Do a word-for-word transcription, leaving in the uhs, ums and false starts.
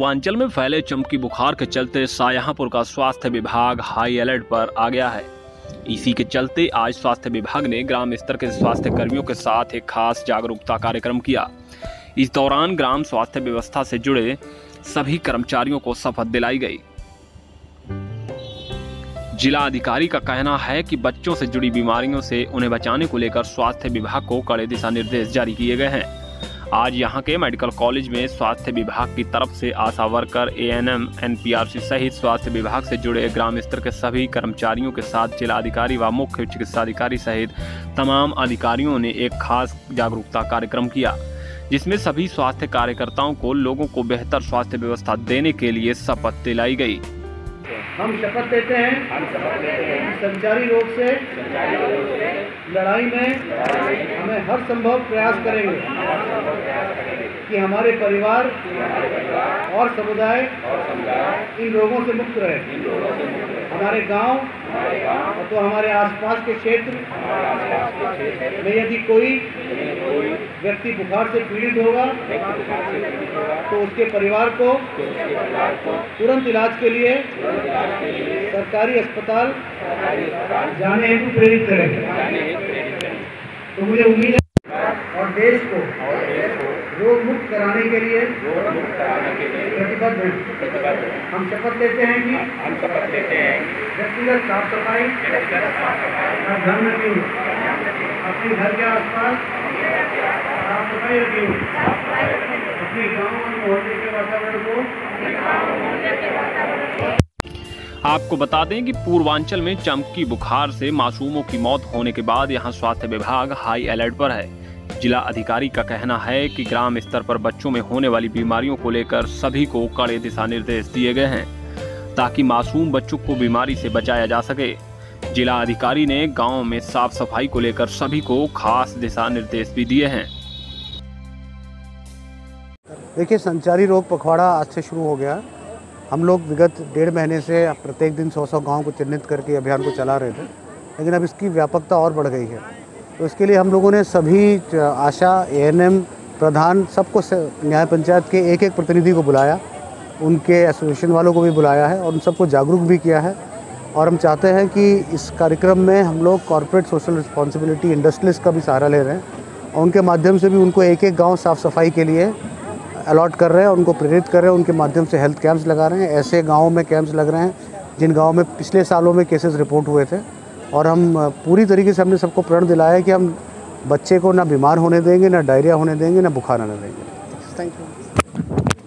पूर्वांचल में फैले चमकी बुखार के चलते शाहजहांपुर का स्वास्थ्य विभाग हाई अलर्ट पर आ गया है। इसी के चलते आज स्वास्थ्य विभाग ने ग्राम स्तर के स्वास्थ्य कर्मियों के साथ एक खास जागरूकता कार्यक्रम किया। इस दौरान ग्राम स्वास्थ्य व्यवस्था से जुड़े सभी कर्मचारियों को शपथ दिलाई गई। जिला अधिकारी का कहना है कि बच्चों से जुड़ी बीमारियों से उन्हें बचाने को लेकर स्वास्थ्य विभाग को कड़े दिशा निर्देश जारी किए गए हैं। आज यहां के मेडिकल कॉलेज में स्वास्थ्य विभाग की तरफ से ASHA worker, A N M, N P R C सहित स्वास्थ्य विभाग से जुड़े ग्राम स्तर के सभी कर्मचारियों के साथ जिला अधिकारी व मुख्य चिकित्साधिकारी सहित तमाम अधिकारियों ने एक खास जागरूकता कार्यक्रम किया, जिसमें सभी स्वास्थ्य कार्यकर्ताओं को लोगों को बेहतर स्वास्थ्य व्यवस्था देने के लिए शपथ दिलाई गई। हम शपथ लेते हैं संचारी रोग से लड़ाई में हमें हर संभव प्रयास करेंगे कि हमारे परिवार और समुदाय इन रोगों से मुक्त रहे। हमारे गांव तो हमारे आसपास के क्षेत्र में यदि कोई व्यक्ति बुखार से पीड़ित होगा तो उसके परिवार को तुरंत इलाज के लिए सरकारी अस्पताल जाने हेतु प्रेरित करें। तो मुझे उम्मीद है और देश को रोग मुक्त कराने के लिए प्रतिबद्ध हैं। हम शपथ लेते हैं कि व्यक्तिगत साफ सफाई का ध्यान रखेंगे, अपने घर के आसपास साफ सफाई रखेंगे, अपने गाँव और मोहल्ले के वातावरण को। आपको बता दें कि पूर्वांचल में चमकी बुखार से मासूमों की मौत होने के बाद यहां स्वास्थ्य विभाग हाई अलर्ट पर है। जिला अधिकारी का कहना है कि ग्राम स्तर पर बच्चों में होने वाली बीमारियों को लेकर सभी को कड़े दिशा निर्देश दिए गए हैं, ताकि मासूम बच्चों को बीमारी से बचाया जा सके। जिला अधिकारी ने गांव में साफ सफाई को लेकर सभी को खास दिशा निर्देश भी दिए हैं। देखिए, संचारी रोग पखवाड़ा आज से शुरू हो गया। हम लोग विगत डेढ़ महीने से प्रत्येक दिन सौ सौ गाँव को चिन्हित करके अभियान को चला रहे थे, लेकिन अब इसकी व्यापकता और बढ़ गई है। तो इसके लिए हम लोगों ने सभी आशा, ए एन एम प्रधान, सबको न्याय पंचायत के एक एक प्रतिनिधि को बुलाया, उनके एसोसिएशन वालों को भी बुलाया है और उन सबको जागरूक भी किया है। और हम चाहते हैं कि इस कार्यक्रम में हम लोग कॉर्पोरेट सोशल रिस्पॉन्सिबिलिटी इंडस्ट्रियलिस्ट का भी सहारा ले रहे हैं और उनके माध्यम से भी उनको एक एक गाँव साफ़ सफाई के लिए अलॉट कर रहे हैं, उनको प्रेरित कर रहे हैं। उनके माध्यम से हेल्थ कैंप्स लगा रहे हैं। ऐसे गाँवों में कैंप्स लग रहे हैं जिन गाँव में पिछले सालों में केसेस रिपोर्ट हुए थे, और हम पूरी तरीके से हमने सबको प्रण दिलाया है कि हम बच्चे को ना बीमार होने देंगे, ना डायरिया होने देंगे, ना बुखार आने देंगे। Thank you.